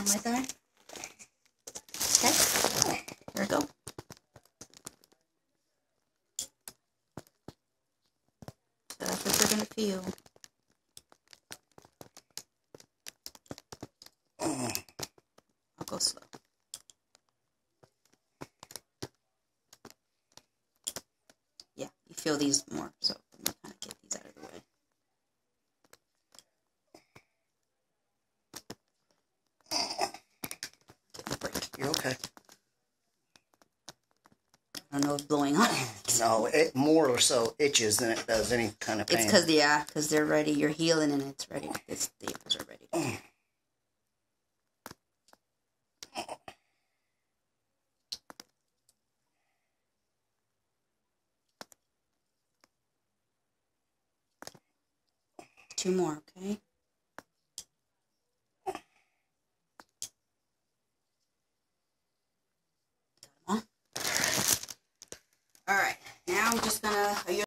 on my thigh. Okay. Here we go. So that's what you're going to feel. I'll go slow. Yeah, you feel these more, so I'm going to kind of get these out of the way. Get my break. You're okay. I don't know if blowing on it. No, it more or so itches than it does any kind of pain. It's because they're ready. You're healing and it's ready. The ears are ready. Two more, okay? Got them all? All right. Now I'm just gonna.